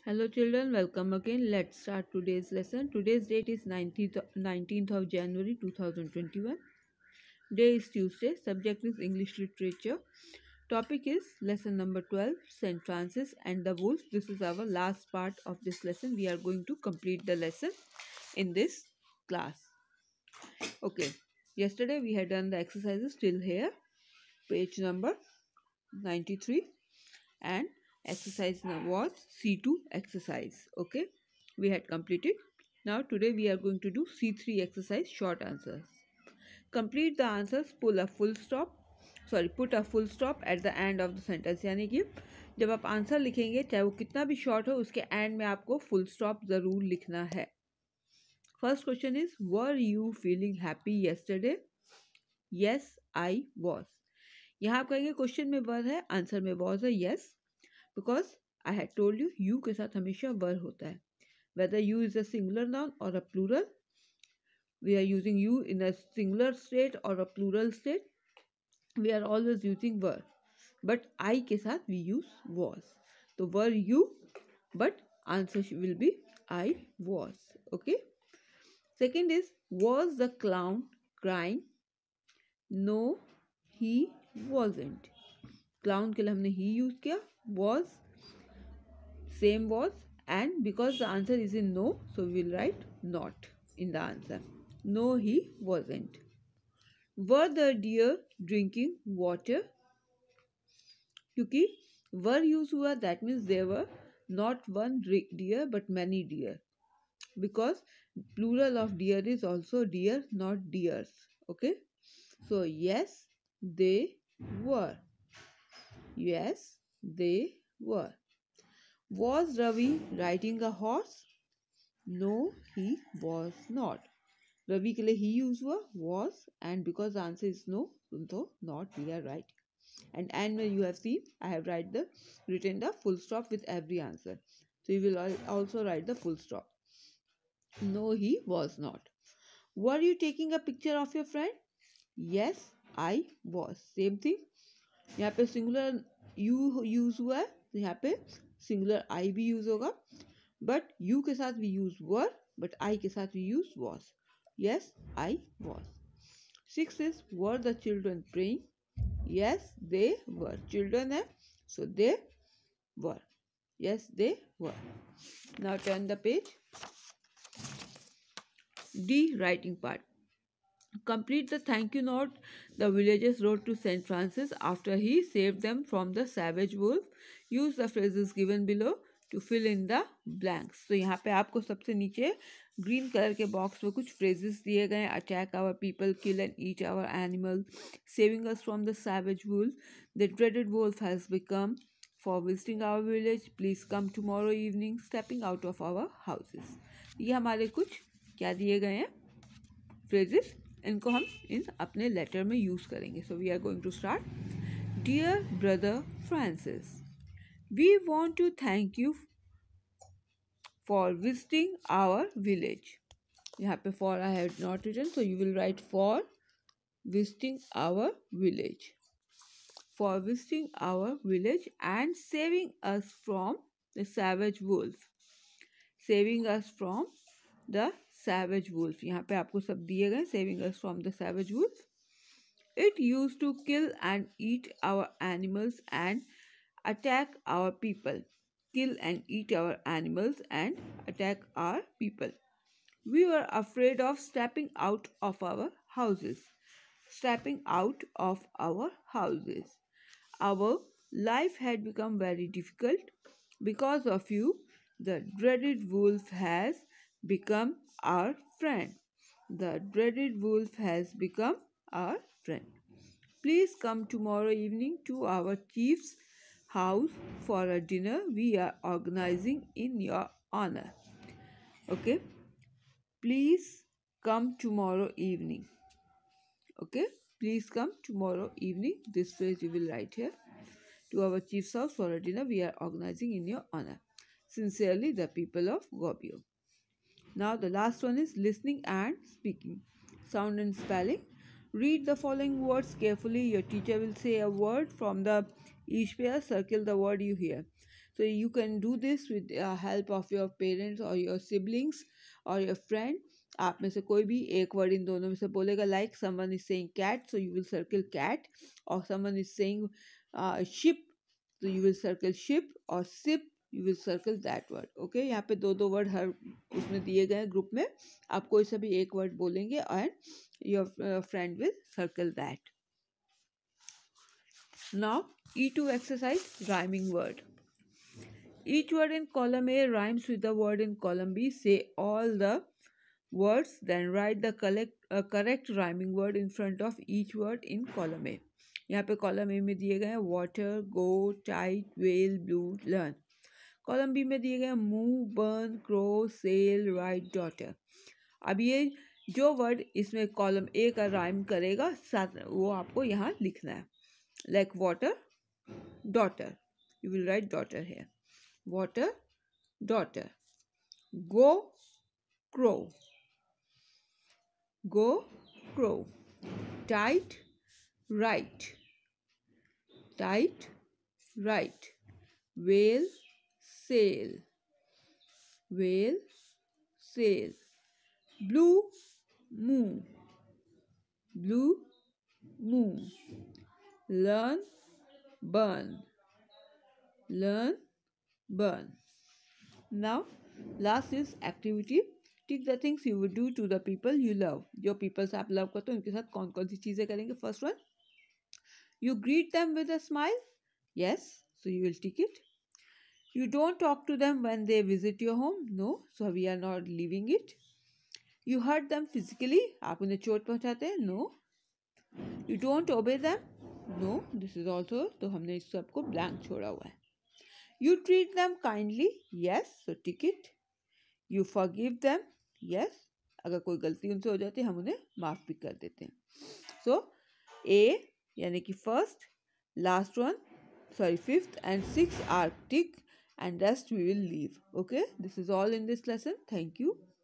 Hello children, welcome again. Let's start today's lesson. Today's date is 19th of January 2021. Day is Tuesday. Subject is English Literature. Topic is lesson number 12, St. Francis and the Wolf. This is our last part of this lesson. We are going to complete the lesson in this class. Okay, yesterday we had done the exercises till here, page number 93, and exercise was C2 exercise. Okay, we had completed. Now today we are going to do C3 exercise, short answers. Complete the answers, put a full stop at the end of the sentence. यानी कि जब आप answer लिखेंगे चाहे वो कितना भी short हो उसके एंड में आपको फुल स्टॉप ज़रूर लिखना है. First question is were you feeling happy yesterday? Yes I was. यहाँ आप कहेंगे क्वेश्चन में वर है, आंसर में वॉज है. Yes, because I had told you के साथ हमेशा वर होता है. Whether you is a singular noun और a plural, we are using you in a singular state or a plural state, we are always using were. But I के साथ we use was. तो were you, but answer will be I was. Okay. Second is was the clown crying? No, he wasn't. Clown के लिए हमने he use किया, was same was, and because the answer is in no, so we will write not in the answer. No, he wasn't. Were the deer drinking water? क्योंकि were use हुआ, that means there were not one deer but many deer, because plural of deer is also deer, not deers. Okay, so yes they were. Yes they were. Was Ravi riding a horse? No, he was not. Ravi के लिए ही use हुआ was, and because the answer is no, so not we are right. And when you have seen, I have written the full stop with every answer, so you will also write the full stop. No, he was not. Were you taking a picture of your friend? Yes, I was. Same thing. यहाँ पे singular you use हुआ है, तो यहाँ पे singular आई भी use होगा, but you के साथ भी यूज वर, बट आई के साथ भी use was. Yes, I was. 6 is were the children praying? Yes, they were. Children hai, so they were. Yes, they were. Now turn the page. D, writing part. Complete the thank you note the villagers wrote to St. Francis after he saved them from the savage wolf. Use the phrases given below to fill in the blanks. तो यहाँ पे आपको सबसे नीचे green colour के box में कुछ phrases दिए गए. Attack our people, kill and eat our animal, saving us from the savage wolf, the dreaded wolf has become, for visiting our village, please come tomorrow evening, stepping out of our houses. ये हमारे कुछ क्या दिए गए हैं phrases, इनको हम इन अपने लेटर में यूज़ करेंगे. So we are going to start. Dear brother Francis, we want to thank you for visiting our village. यहाँ पे for I have not written, so you will write for visiting our village. For visiting our village and saving us from the savage wolf. Saving us from the savage wolf. यहाँ पे आपको सब दिए गए. saving us from the savage wolf. It used to kill and eat our animals and attack our people. Kill and eat our animals and attack our people. We were afraid of stepping out of our houses. Stepping out of our houses. Our life had become very difficult. Because of you, the dreaded wolf has become our friend. The dreaded wolf has become our friend. Please come tomorrow evening to our chief's house for a dinner we are organizing in your honor. Okay. Please come tomorrow evening. Okay. Please come tomorrow evening. This phrase you will write here. To our chief's house for a dinner we are organizing in your honor. Sincerely, the people of Gobio. Now the last one is listening and speaking. Sound and spelling. Read the following words carefully. Your teacher will say a word from the each pair. Circle the word you hear. So you can do this with help of your parents or your siblings or your friend. आप में से कोई भी एक word in दोनों में से बोलेगा. Like someone is saying cat, so you will circle cat. और someone is saying ship, so you will circle ship, or sip you will circle that word. Okay, यहाँ पे दो दो वर्ड हर उसमें दिए गए ग्रुप में. आप कोई सा भी एक वर्ड बोलेंगे and your friend will circle that. Now E2 exercise, rhyming word. Each word in column A rhymes with the word in column B. Say all the words, then write the correct rhyming word in front of each word in column A. यहाँ पे column A में दिए गए हैं water, go, tight, well, blue, learn. Column B में दिए गए हैं move, burn, crow, sell, write, daughter. अब ये जो वर्ड इसमें कॉलम ए का राइम करेगा साथ वो आपको यहाँ लिखना है. Like water, daughter, you will write daughter है. Water, daughter. Go, crow, go, crow. Tight, right. Tight, right. Whale, sail. Whale, sail. Blue, moon. Blue, moon. Learn, burn. Learn, burn. Now, last is activity. Tick the things you would do to the people you love. जो people से आप love करते हो उनके साथ कौन कौन सी चीज़ें करेंगे. First one, you greet them with a smile. Yes, so you will tick it. You don't talk to them when they visit your home. No, so we are not leaving it. You hurt them physically. आप उन्हें चोट पहुँचाते हैं. No. You don't obey them. No, this is also, तो हमने इस सब को blank छोड़ा हुआ है. You treat them kindly. Yes, so tick it. You forgive them. Yes, अगर कोई गलती उनसे हो जाती है हम उन्हें माफ़ भी कर देते हैं. So A यानी कि first, last one, sorry, fifth and sixth are tick and rest we will leave. Okay, this is all in this lesson. Thank you.